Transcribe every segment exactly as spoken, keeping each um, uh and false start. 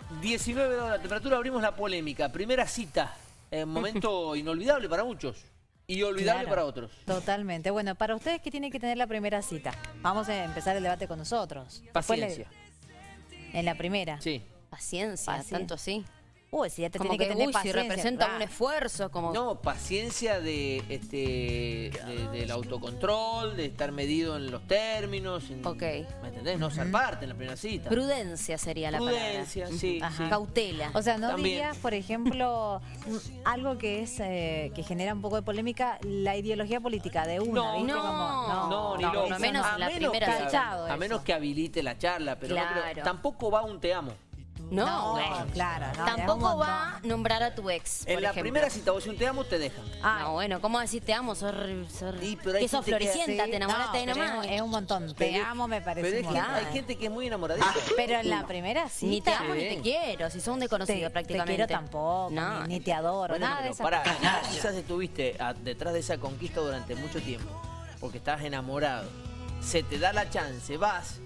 diecinueve grados la temperatura, abrimos la polémica. Primera cita, eh, momento inolvidable para muchos y olvidable Claro, para otros. Totalmente. Bueno, para ustedes, ¿qué tiene que tener la primera cita? Vamos a empezar el debate con nosotros. Después Paciencia. le- En la primera. Sí. Paciencia, Paciencia. tanto así. Uy, si ya te Como tiene que, que, tener uy, si paciencia. representa claro. un esfuerzo, como... No, paciencia de este de- del autocontrol, de estar medido en los términos. en- Ok. ¿Me entendés? No zarparte en la primera cita. Prudencia sería la Prudencia, palabra. sí, Ajá. sí. Cautela. O sea, ¿no También. dirías, por ejemplo, un- algo que es eh, que genera un poco de polémica, la ideología política de una, No, ¿viste? no, Como, No, ni no, loco. por lo menos a en la menos primera que, cita. a menos Eso. que habilite la charla, pero, no creo- Claro. tampoco va un te amo. No, No, bueno. claro. no, es un Tampoco montón. va a nombrar a tu ex, por En la ejemplo. primera cita vos si un te amo te dejan. Ay, No, bueno, ¿cómo decir te amo? Sos, sos- Y, pero hay que sos gente que- floricienta, sí, te enamoraste no, de pero nomás. es, es un montón. Te Pero- amo, me parece Pero hay un gente, montón. hay gente que es muy enamoradiza. Pero en la primera cita... Ni te amo Sí. ni te quiero, si sos un desconocido te, te prácticamente. quiero tampoco, No. ni, ni te adoro, Bueno, nada de pero eso. pará, quizás estuviste a- detrás de esa conquista durante mucho tiempo, porque estás enamorado. Se te da la chance, vas,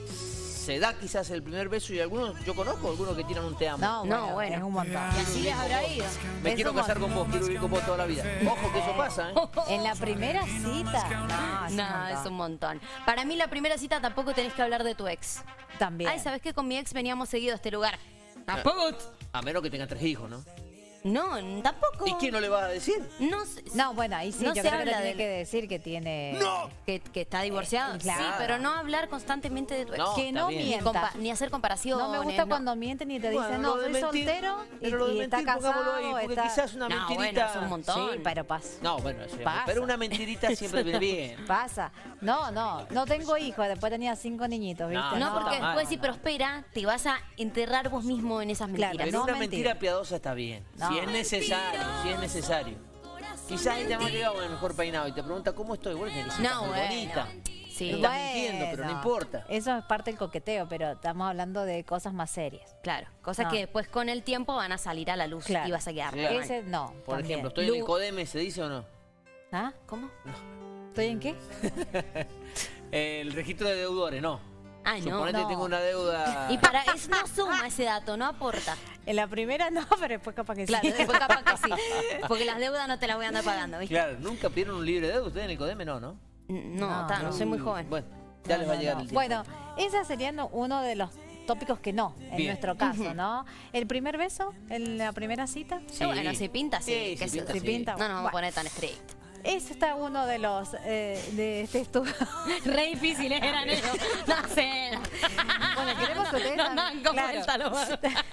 se da quizás el primer beso y algunos, yo conozco algunos que tiran un te amo. No, No, bueno, bueno. es un montón. Y así les habrá ido. Me es quiero un casar montón. con vos, quiero vivir con vos toda la vida. Ojo que eso pasa, ¿eh? En la primera cita, no, es un No, montón. es un montón. Para mí la primera cita tampoco tenés que hablar de tu ex. También. Ay, ¿sabes qué? Con mi ex veníamos seguido a este lugar. Tampoco. A menos que tengan tres hijos, ¿no? No, tampoco. ¿Y quién no le va a decir? No, sé- No, bueno, ahí sí, No yo se creo que habla tiene del- que decir que tiene... que, que está divorciado. Eh, claro. Sí, pero no hablar constantemente de tu ex. No, que está no bien. Ni, mienta. compa- ni hacer comparaciones. No me gusta no. cuando mienten y te dicen, Bueno, no, lo de soy mentir- soltero y, pero lo de y está mentir, pongámoslo ahí, casado, porque está... quizás una No, mentirita... bueno, es un montón. Sí, pero pasa. No, bueno, eso ya- Pasa. pero una mentirita siempre viene bien. Pasa. No, no, no tengo hijos, después tenía cinco niñitos, ¿viste? No, No, no, porque está mal. después si prospera, te vas a enterrar vos mismo en esas Claro, mentiras. Pero no una mentir. mentira piadosa está bien. No. Si es necesario, si es necesario. Quizás ahí te hemos llegado con el mejor peinado y te pregunta cómo estoy. Bueno, te dice, No, "Estás muy bueno. bonita. Sí, No estás mintiendo, pero no importa. Eso es parte del coqueteo, pero estamos hablando de cosas más serias. claro. Cosas No. que después con el tiempo van a salir a la luz Claro. y vas a quedar Claro. mal. Ese no, Por también. ejemplo, estoy en el Lu- Codeme, ¿se dice o no? ¿Ah? ¿Cómo? ¿Estoy en qué? El registro de deudores, no. Ay, no. Suponete no. que tengo una deuda... Y para eso no suma ese dato, no aporta. En la primera no, pero después capaz que Claro, sí. después capaz que sí. Porque las deudas no te las voy a andar pagando, ¿viste? Claro, ¿nunca pidieron un libre de deuda ustedes en el Codeme? No, ¿no? No, No, ta, no, no. soy muy joven. Bueno, ya No, les va a no, llegar no. el tiempo. Bueno, ese sería no- uno de los tópicos que no, en Bien. nuestro caso, ¿no? El primer beso, en la primera cita, Sí. Bueno, si pinta, sí. Sí, que si se- pinta, si sí. pinta. No nos vamos a Bueno, poner tan estricto. ese está uno de los, eh, de este estudio. Re difíciles eran ellos. No sé. Bueno, queremos que ustedes No también- dan con claro. vuelta los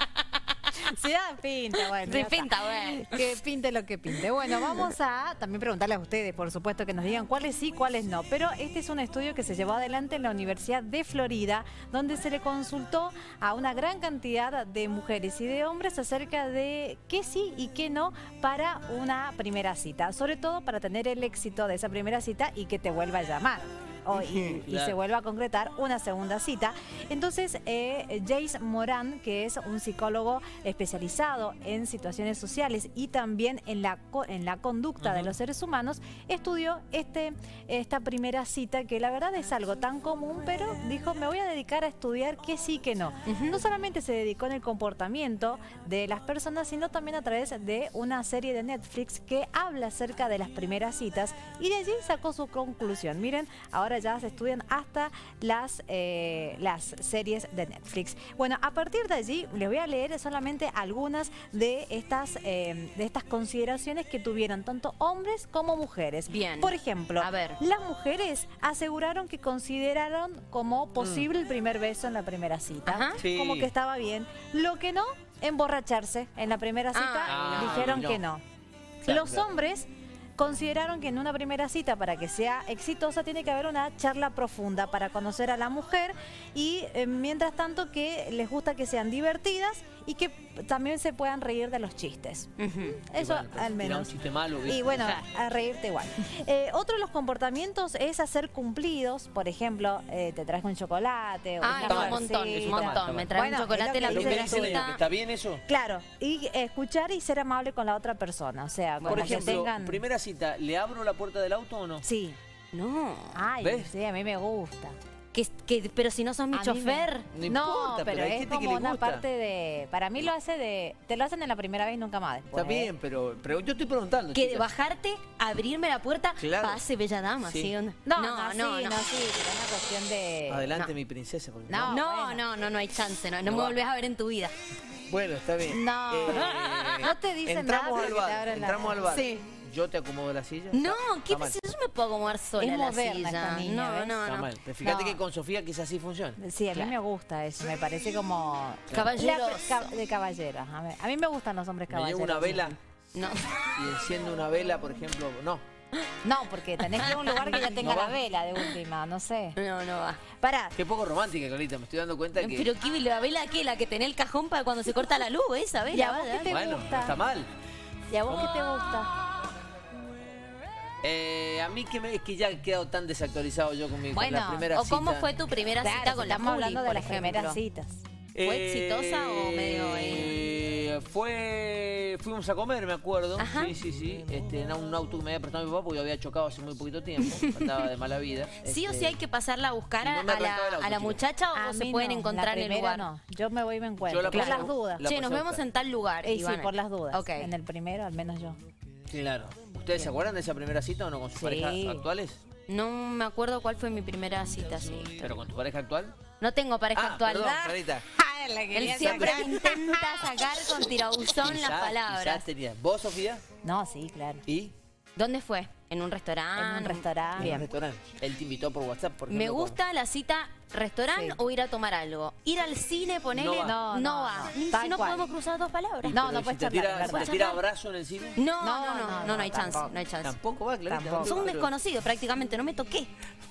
Si da pinta, bueno. Sí, ya está. pinta, bueno. Que pinte lo que pinte. Bueno, vamos a también preguntarles a ustedes, por supuesto, que nos digan cuáles sí, cuáles no. Pero este es un estudio que se llevó adelante en la Universidad de Florida, donde se le consultó a una gran cantidad de mujeres y de hombres acerca de qué sí y qué no para una primera cita. Sobre todo para tener el éxito de esa primera cita y que te vuelva a llamar. O- y, y Claro. se vuelva a concretar una segunda cita. Entonces, eh, Jace Moran, que es un psicólogo especializado en situaciones sociales y también en la, co- en la conducta de los seres humanos, estudió este, esta primera cita, que la verdad es algo tan común, pero dijo, me voy a dedicar a estudiar qué sí, qué no. No solamente se dedicó en el comportamiento de las personas, sino también a través de una serie de Netflix que habla acerca de las primeras citas, y de allí sacó su conclusión. Miren, ahora ya se estudian hasta las, eh, las series de Netflix. Bueno, a partir de allí les voy a leer solamente algunas de estas, eh, de estas consideraciones que tuvieron tanto hombres como mujeres. Bien. Por ejemplo, A ver. las mujeres aseguraron que consideraron como posible el primer beso en la primera cita. Ajá. Sí. Como que estaba bien. Lo que no, emborracharse en la primera cita, Ah, dijeron no. que no. Claro, Los claro. hombres consideraron que en una primera cita, para que sea exitosa, tiene que haber una charla profunda para conocer a la mujer, y eh, mientras tanto que les gusta que sean divertidas y que también se puedan reír de los chistes. Ujú. Eso bueno, pero al si tira menos. un chiste malo, ¿viste? Y bueno, Claro. a reírte igual. Eh, otro de los comportamientos es hacer cumplidos. Por ejemplo, eh, te traes un chocolate. O Ah, una no, un mal, montón, florcita. un mal, está montón. Me mal. trae Bueno, un es chocolate lo la que Lo que primera dicen dice, cita. ¿está bien eso? Claro, y escuchar y ser amable con la otra persona. O sea, como Por que ejemplo, tengan... primera cita, ¿le abro la puerta del auto o no? Sí. No. Ay, ¿Ves? sí, a mí me gusta. Que, que, pero si no sos mi A mí chofer. me- No No, importa, pero, pero hay es gente que como le una gusta. parte de... Para mí lo hace de... Te lo hacen en la primera vez y nunca más después. Está ¿eh? bien, pero, pero yo estoy preguntando, Que de chicas. bajarte, abrirme la puerta, Claro. pase bella dama. Sí. ¿sí? No, no, no, sí, no, no, sí, pero es una cuestión de... Adelante, no. mi princesa. porque No. No, bueno. no, no, no hay chance, no, no No me va. volvés a ver en tu vida. Bueno, está bien. No. No te dicen entramos nada al porque te bar, abren la- entramos al bar. Sí. Yo te acomodo la silla. No, Está- ¿qué está mal. pasa? Yo me puedo acomodar sola Es en la moderna silla. esta niña, no, ¿ves? no, Está no. mal. Pero fíjate No. que con Sofía quizás sí funciona. Sí, a mí Claro. me gusta eso, me parece como... Caballeroso. La- ca- de caballeros. A mí, a mí me gustan los hombres Me caballeros. llevo una vela No. y enciendo una vela, por ejemplo. No. No, porque tenés que ir a un lugar que ya tenga No la va. vela de última, no sé. No, no va. Pará, Qué poco romántica, Clarita. Me estoy dando cuenta que... Pero ¿qué la vela qué? La que tenés el cajón para cuando se corta la luz, esa ¿Y vela. a vos va, qué te Bueno, gusta? no está mal. ¿y a vos qué te gusta? Eh, a mí que me, es que ya he quedado tan desactualizado yo con mi con Bueno, la primera ¿O cómo cita. fue tu primera Claro, cita si con la estamos Juli, hablando de por las ejemplo? primeras citas. ¿Fue exitosa o medio Eh, Fue... Fuimos a comer, me acuerdo. Ajá. Sí, sí, sí. Este, en un auto que me había prestado mi papá porque yo había chocado hace muy poquito tiempo. Andaba de mala vida. ¿Sí o Este, sí hay que pasarla a buscar y a, no me a la, arrancaba el auto, a la chicos. muchacha A o se mí pueden no, encontrar la en el primera lugar? no. Yo me voy y me encuentro. Yo la por pasé- las dudas. la Che, pasé nos a vemos buscar. en tal lugar. Y y sí, van a- por las dudas. Ok. En el primero, al menos yo. Claro. ¿Ustedes se acuerdan de esa primera cita o no con sus Sí. parejas actuales? No me acuerdo cuál fue mi primera cita, sí. ¿Pero con tu pareja actual? No tengo pareja Ah, actual. perdón, Ah, Clarita. Él siempre me intenta sacar con tirabuzón las Quizás- palabras. quizás tenías. ¿Vos, Sofía? No, sí, claro. ¿Y? ¿Dónde fue? ¿En un restaurante? En un restaurante. En un restaurante. Él te invitó por WhatsApp, por Me ejemplo, gusta la cita restaurante Sí. o ir a tomar algo. Ir al cine, ponele, No va. No, no, no, va. no, Ni tal si no cual. podemos cruzar dos palabras. con- No, Pero no ¿y puedes si te charlar, tira, es si verdad. te tira abrazo en el cine? No, No, no, no, no, no, no hay no, chance, tampoco. no hay chance. Tampoco va, Clarita. Tampoco. Son un Pero- desconocido prácticamente, no me toqué.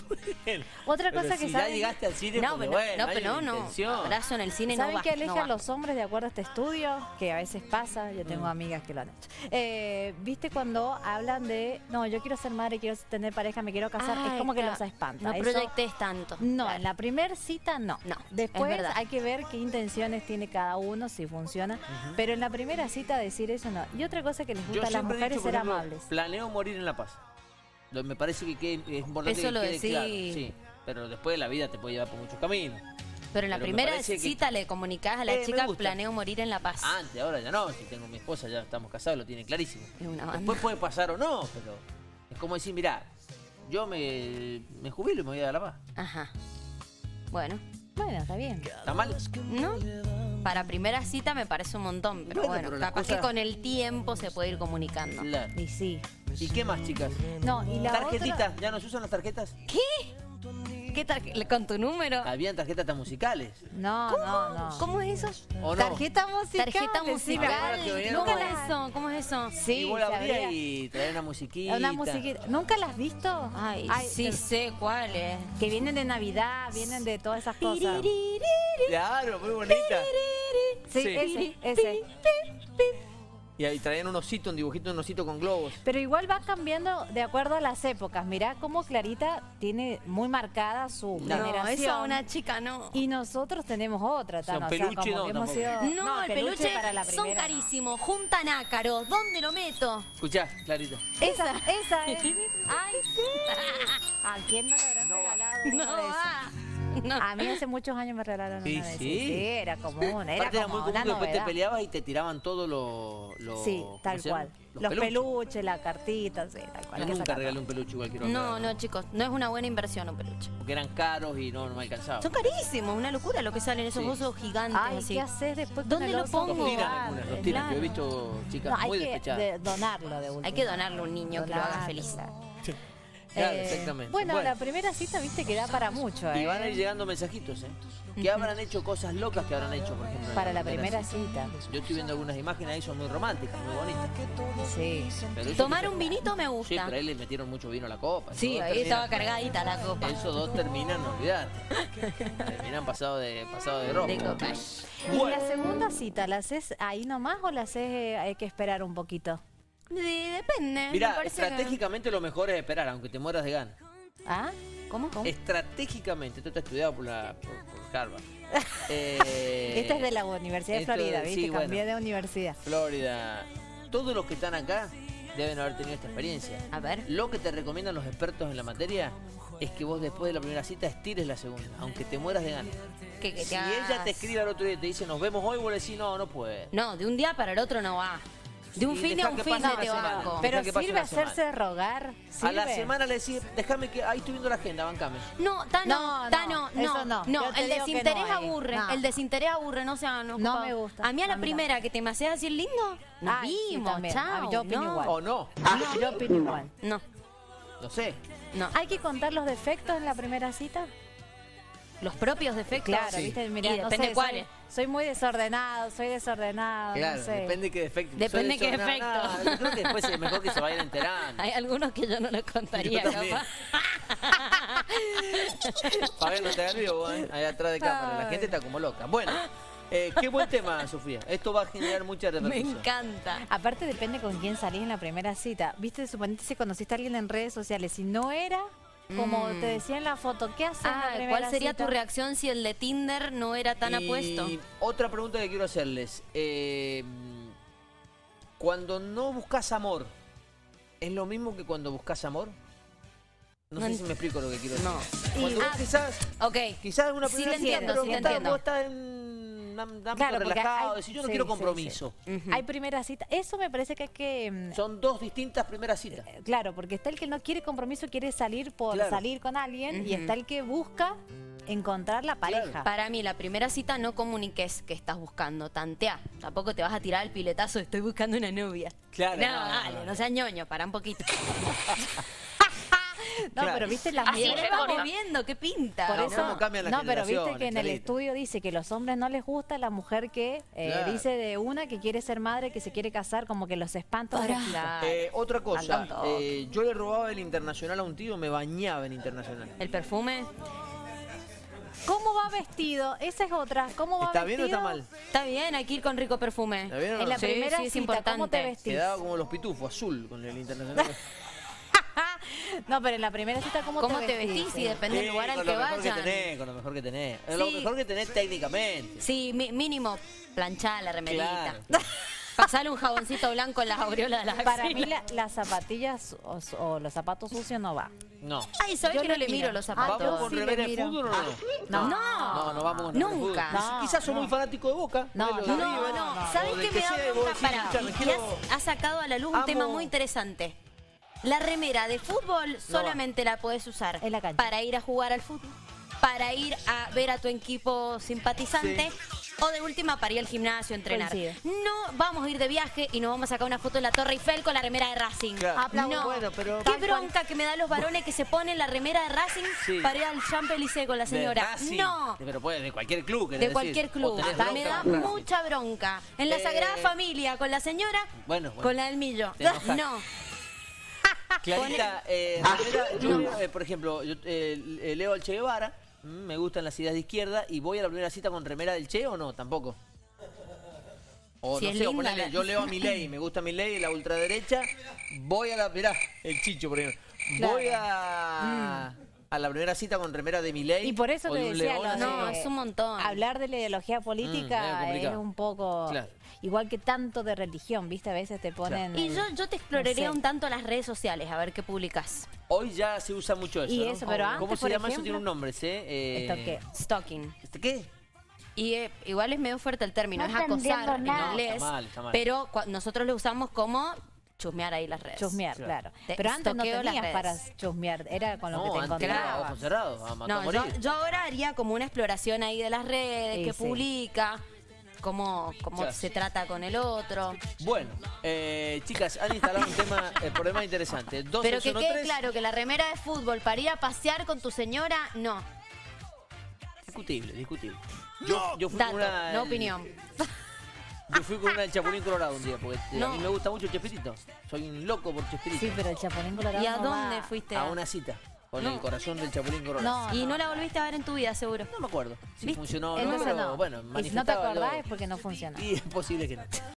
Otra Pero cosa si que ya saben... llegaste al cine, No, porque pero, bueno, no, hay pero una no, no. intención. Abrazo en el cine no ¿Saben va. qué no aleja va. a los hombres de acuerdo a este estudio? Que a veces pasa, yo tengo Mm. amigas que lo han hecho. Eh, ¿Viste cuando hablan de, no, yo quiero ser madre, quiero tener pareja, me quiero casar? Ah, es como que está. los espanta. No Eso- proyectes tanto. No, Claro. en la primera cita no. No, Después es verdad. hay que ver qué intenciones tiene cada uno, si funciona. Pero en la primera cita decir eso no. Y otra cosa que les Yo gusta a las siempre he mujeres dicho, por ser ejemplo, amables. planeo morir en La Paz. Lo- Me parece que, que es importante Eso que lo quede decís. claro. Sí, pero después la vida te puede llevar por muchos caminos. Pero en la Pero me primera parece que- cita le comunicás a la Eh, me chica, gusta. planeo morir en La Paz. Antes, ahora ya no. Si tengo mi esposa, ya estamos casados, lo tiene clarísimo. Es una banda. Después puede pasar o no, pero es como decir, mirá, yo me, me jubilo y me voy a La Paz. Ajá. Bueno, Bueno, está bien. ¿Está mal? ¿no? Para primera cita me parece un montón, pero Bueno, bueno, pero las capaz cosas- que con el tiempo se puede ir comunicando. Claro. Y sí. ¿Y qué más, chicas? No, y la Tarjetitas, ¿ya no se usan las tarjetas? ¿Qué? ¿Qué tarje- ¿Con tu número? Habían tarjetas tan musicales. otra... No, no, no. ¿Cómo es eso? ¿O no? Tarjeta musical. Tarjeta sí, musical. Ahora que venían ¿Cómo como- es eso? ¿Cómo es eso? Sí, y vos se la abrías abría. y traías una musiquita. Una musiquita. ¿Nunca las has visto? Ay, sí de- sé cuál es. Que vienen de Navidad, vienen de todas esas cosas. Claro, muy bonita. Sí, Sí. ese, ese. Y ahí traían un osito, un dibujito de un osito con globos. Pero igual va cambiando de acuerdo a las épocas. Mirá cómo Clarita tiene muy marcada su No, generación. eso a una chica no. Y nosotros tenemos otra, O sea, Tano. un peluche no, que hemos tampoco. sido- No, el peluche, para la son primera, no. carísimos, juntan ácaros, ¿dónde lo meto? Escuchá, Clarita. Esa, esa es. Ay, sí. ¿A quién no le habrán regalado No una de esas? va. No. A mí hace muchos años me regalaron Sí, una de esas. sí. Sí, era común, era Aparte era como muy común una que después te novedad. peleabas y te tiraban todos los... los Sí, ¿cómo tal se llaman? cual. Los, peluches. la cartita, sí, tal cual. Yo que nunca sacar regalé todo. un peluche igual quiero No, aclarar, no, chicos, no es una buena inversión un peluche. Porque eran caros y no, no me alcanzaba. Son carísimos, una locura lo que salen esos Sí. osos gigantes Ay, así. ¿qué haces después con ¿Dónde el lo oso pongo? Los tiran gigante? algunas, los tiran. Claro. Yo he visto chicas No, hay muy que despechadas. de- donarlo de última. Hay que donarle a un niño que lo haga Donarlo, feliz. claro. Claro, Eh, exactamente. Bueno, la primera cita, viste, que da para mucho, ¿eh? Y van a ir llegando mensajitos, ¿eh? Que habrán hecho cosas locas que habrán hecho, por ejemplo. en Para la primera cita. Yo estoy viendo algunas imágenes ahí, son muy románticas, muy bonitas. Sí. Pero eso Tomar que- un vinito me Sí, gusta. pero ahí le metieron mucho vino a la copa. Esos Sí, dos ahí terminan- estaba cargadita la copa. Esos dos terminan, olvidate. Terminan pasado de, pasado de ropa. De copa. ¿Y la segunda cita, la haces ahí nomás o la haces, eh, hay que esperar un poquito? De- depende. me Mira, parece que- estratégicamente lo mejor es esperar, aunque te mueras de ganas. ¿Ah? ¿Cómo? ¿Cómo? Estratégicamente, esto está estudiado por, la, por, por Harvard. Eh, Esta es de la Universidad de esto- Florida, ¿viste? sí, Cambié bueno. de universidad. Florida. Todos los que están acá deben haber tenido esta experiencia. A ver. Lo que te recomiendan los expertos en la materia es que vos después de la primera cita estires la segunda, aunque te mueras de ganas. Que, que te Si hagas- ella te escribe al otro día y te dice, nos vemos hoy, vos le decís, no, no puede. No, de un día para el otro no va. De un Y fin deja a un que fin pase de una te semana. banco. Pero Deja que pase sirve una semana. hacerse rogar. A la ¿Sirve? semana le decís, déjame que, ahí estoy viendo la agenda, bancame. No, Tano, No, no, Tano, no, eso no. Yo te el digo que desinterés no, eh. aburre, No. el desinterés aburre, no sean No ocupados. me gusta. A mí a la A mí no. primera que te me hacías así el lindo, nos Ay, sí, vimos, también. chao, Yo opino no. igual. O no, Yo opino igual. No, no sé. no. ¿Hay que contar los defectos en la primera cita? Los propios defectos. Claro, Sí. viste, mirá, Y no depende sé, cuáles. Soy, soy muy desordenado, soy desordenado, Claro, no sé. depende qué defecto. Depende Soy qué desordenado. defecto. No, yo creo que después es mejor que se vayan enterando. Hay algunos que yo no los contaría, Yo también. capaz. Fabián, no te hagas lío, vos, ¿eh? Ahí atrás de cámara. La gente está como loca. Bueno, eh, qué buen tema, Sofía. Esto va a generar mucha Me repercusión. encanta. Aparte depende con quién salís en la primera cita. Viste, suponete si conociste a alguien en redes sociales, si no era como Mm. te decía en la foto, ¿qué haces en la Ah, primera ¿cuál sería cita? tu reacción si el de Tinder no era tan Y apuesto? otra pregunta que quiero hacerles. Eh, cuando no buscas amor, ¿es lo mismo que cuando buscas amor? No, No sé ent- si me explico lo que quiero decir. No. Cuando Y- vos ah, quizás, Ok. quizás una Sí primera te cita, entiendo, pero sí te vos estás- entiendo. vos estás en un ámbito Claro, porque relajado, hay- decís, yo no sí, quiero sí, compromiso. Ujú. Hay primera cita. Eso me parece que hay que... mm, Son dos distintas primeras citas. Claro, porque está el que no quiere compromiso, quiere salir por Claro. salir con alguien, y Ujú. está el que busca encontrar la pareja. Para mí, la primera cita no comuniques que estás buscando, tantea. Tampoco te vas a tirar el piletazo, estoy buscando una novia. Claro, No, no, no, dale, no. no seas ñoño, para un poquito. No, Claro. pero viste las Así mujeres... estamos viendo, ¿qué pinta? Por No, eso, ¿cómo cambian las no, pero viste generaciones, que en el Charita? estudio dice que los hombres no les gusta la mujer que eh, Claro. dice de una que quiere ser madre, que se quiere casar, como que los espantos de la chica. Eh, otra cosa, Al tanto. eh, yo le robaba el Internacional a un tío, me bañaba en Internacional. ¿El perfume? ¿Cómo va vestido? Esa es otra. ¿Cómo va ¿Está bien o vestido? está mal? Está bien, hay que ir con rico perfume. ¿Está bien o no? En la Sí, primera sí, es cita, ¿cómo importante. te vestís? Quedaba como los pitufos, azul con el Internacional. No, pero en la primera cita, ¿cómo, ¿Cómo te te vestís? vestís? Y depende del Sí, lugar al con que lo mejor vayan. que tenés, con lo mejor que tenés. Sí. Lo mejor que tenés técnicamente. Sí, mi- mínimo planchar la remerita. Claro. Pasarle un jaboncito blanco en las aureolas de las Para mí axilas. la- las zapatillas o, o los zapatos sucios no va. No. Ay, ¿sabes Yo que no le le miro miro. los Ah, zapatos? yo ¿Vamos con sí le remera de miro. fútbol o no? No. No, no vamos con remera de Nunca. fútbol. No, Quizás sos no. muy fanático de Boca. No, de los no, de No, River, no, no. ¿sabes o del qué me da sea, y vos bronca? decís, Pará, escuchame, y quiero- has, has sacado a la luz un Amo- tema muy interesante. La remera de fútbol solamente la podés usar En la cancha. para ir a jugar al fútbol, para ir a ver a tu equipo simpatizante o de última para ir al gimnasio a entrenar. Coincido. No vamos a ir de viaje y nos vamos a sacar una foto de la Torre Eiffel con la remera de Racing. Claro. Aplaudo. No. Bueno, pero- Qué Tal cual. bronca que me da los varones que se ponen la remera de Racing Sí. para ir al Champs-Élysées con la De señora. Racing. No. Pero puede, de cualquier club. querés De decir. cualquier O club. tenés Me bronca da con Racing. mucha bronca. En la Eh, Sagrada Familia, con la señora, Bueno, bueno. con la del Millo. Te enojas. No. Clarita, eh, remera, yo, eh, por ejemplo, yo eh, eh, leo al Che Guevara, mm, me gustan las ideas de izquierda, y voy a la primera cita con remera del Che o no, tampoco. O Si no es sé, o linda ponele, la- yo leo a Milei, me gusta Milei, la ultraderecha, voy a la, mirá, el Chicho, por ejemplo, voy a, a la primera cita con remera de Milei. Y por eso o te de un decía, león lo así. de- No, es un montón. Hablar de la ideología Mm, política medio es complicado. un poco... Claro. Igual que tanto de religión, ¿viste? A veces te ponen... Y el- yo, yo te exploraría no sé. un tanto las redes sociales, a ver qué publicas. Hoy ya se usa mucho eso, Y ¿no? eso, pero ¿Cómo antes, se por llama eso? ejemplo, Tiene un nombre, ¿sí? Eh, ¿Esto qué? Stalking. ¿Este qué? Y eh, igual es medio fuerte el término, No es te entiendo acosar en nada. inglés. Está mal, está mal. Pero cua- nosotros lo usamos como chusmear ahí las redes. Chusmear, Claro. claro. Te Pero antes no stalkeo las tenías para redes. chusmear, era con lo que No, te antes era encontrabas. ojos cerrados, a matar a No, yo, morir. yo ahora haría como una exploración ahí de las redes, Sí, que sí. publica, cómo, cómo Claro. se trata con el otro. Bueno, eh, chicas, han instalado un tema, el problema interesante. Dos, Pero seis, que uno, quede tres. claro que la remera de fútbol para ir a pasear con tu señora, no. Discutible, discutible. Yo, yo fui Dato, con una. no opinión. Yo fui con una del Chapulín Colorado un día, porque eh, a No. mí me gusta mucho Chespirito. Soy un loco por Chespirito. Sí, pero el Chapulín Colorado ¿Y a no dónde va. fuiste? A una cita con No. el corazón del Chapulín Colorado. No, Y no la volviste a ver en tu vida, seguro. No me acuerdo si ¿Viste? funcionó o no, Entonces pero no. bueno, Y si no te manifestaba lo- acordás es porque no funciona. Y es posible que no.